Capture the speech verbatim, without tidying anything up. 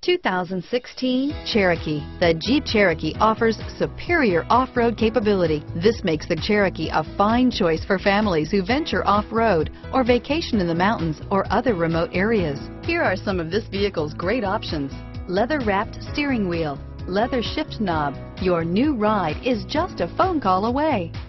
two thousand sixteen Cherokee. The Jeep Cherokee offers superior off-road capability. This makes the Cherokee a fine choice for families who venture off-road or vacation in the mountains or other remote areas. Here are some of this vehicle's great options: leather-wrapped steering wheel, leather shift knob. Your new ride is just a phone call away.